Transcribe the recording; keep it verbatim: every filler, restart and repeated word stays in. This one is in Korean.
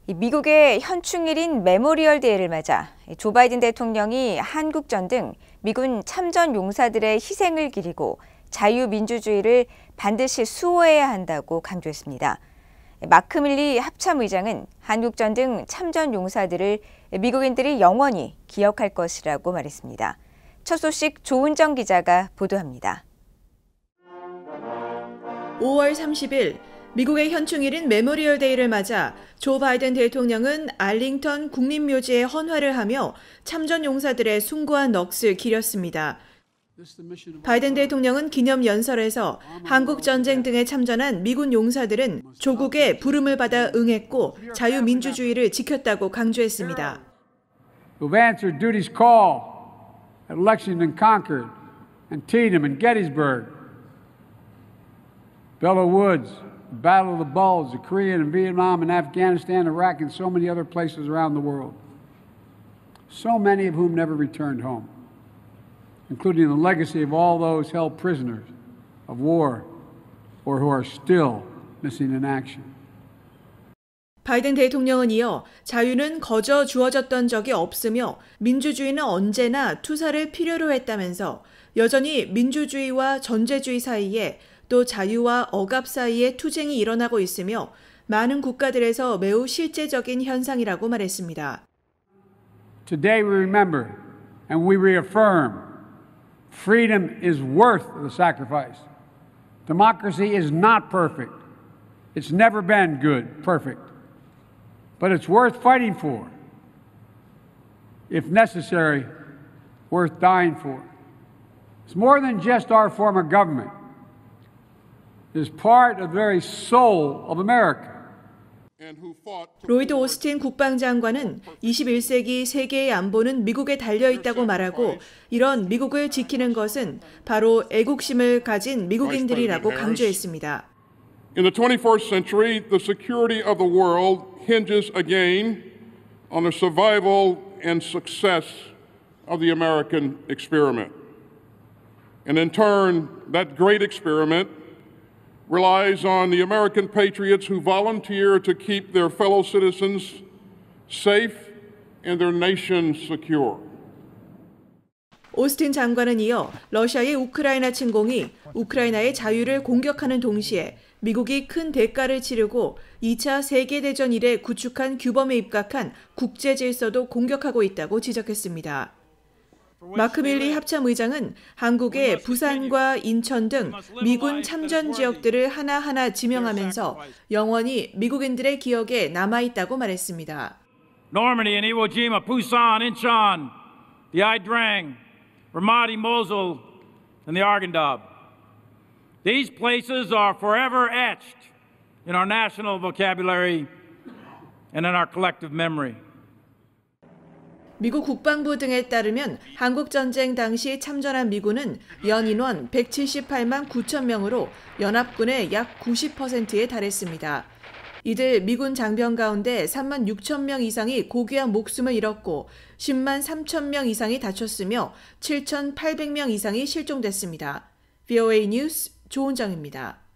미국의 현충일인 메모리얼 데이를 맞아 조 바이든 대통령이 한국전 등 미군 참전 용사들의 희생을 기리고 자유민주주의를 반드시 수호해야 한다고 강조했습니다. 마크 밀리 합참의장은 한국전 등 참전 용사들을 미국인들이 영원히 기억할 것이라고 말했습니다. 첫 소식 조은정 기자가 보도합니다. 오월 삼십일 미국의 현충일인 메모리얼 데이를 맞아 조 바이든 대통령은 알링턴 국립묘지에 헌화를 하며 참전 용사들의 숭고한 넋을 기렸습니다. 바이든 대통령은 기념 연설에서 한국 전쟁 등에 참전한 미군 용사들은 조국의 부름을 받아 응했고 자유민주주의를 지켰다고 강조했습니다. Who've answered duty's call at Lexington, Concord, Antietam, and Gettysburg, Belleau Woods, the Battle of the Bulge, the Korean and Vietnam and Afghanistan, Iraq, and so many other places around the world. So many of whom never returned home, including the legacy of all those held prisoners of war or who are still missing in action. 바이든 대통령은 이어 자유는 거저 주어졌던 적이 없으며 민주주의는 언제나 투사를 필요로 했다면서 여전히 민주주의와 전제주의 사이에 또 자유와 억압 사이에 투쟁이 일어나고 있으며 많은 국가들에서 매우 실제적인 현상이라고 말했습니다. Today we remember and we reaffirm freedom is worth the sacrifice. Democracy is not perfect. It's never been good, perfect. But it's worth fighting for. If necessary, worth dying for. It's more than just our form of government. It is part of the very soul of America. 로이드 오스틴 국방장관은 이십일 세기 세계의 안보는 미국에 달려있다고 말하고 이런 미국을 지키는 것은 바로 애국심을 가진 미국인들이라고 강조했습니다. In the twenty-first century, the security of the world hinges again on the survival and success of the American experiment. And in turn, that great experiment relies on the American patriots who volunteer to keep their fellow citizens safe and their nation secure. 오스틴 장관은 이어 러시아의 우크라이나 침공이 우크라이나의 자유를 공격하는 동시에 미국이 큰 대가를 치르고 이 차 세계대전 이래 구축한 규범에 입각한 국제 질서도 공격하고 있다고 지적했습니다. 마크 밀리 합참의장은 한국의 부산과 인천 등 미군 참전 지역들을 하나하나 지명하면서 영원히 미국인들의 기억에 남아있다고 말했습니다. Normandy and Iwo Jima, Busan, Incheon, the Ia Drang, Ramadi, Mosul, and the Arghandab. These places are forever etched in our national vocabulary and in our collective memory. 미국 국방부 등에 따르면 한국전쟁 당시 참전한 미군은 연인원 백칠십팔만 구천 명으로 연합군의 약 구십 퍼센트에 달했습니다. 이들 미군 장병 가운데 삼만 육천 명 이상이 고귀한 목숨을 잃었고 십만 삼천 명 이상이 다쳤으며 칠천팔백 명 이상이 실종됐습니다. 브이오에이 뉴스 조은정입니다.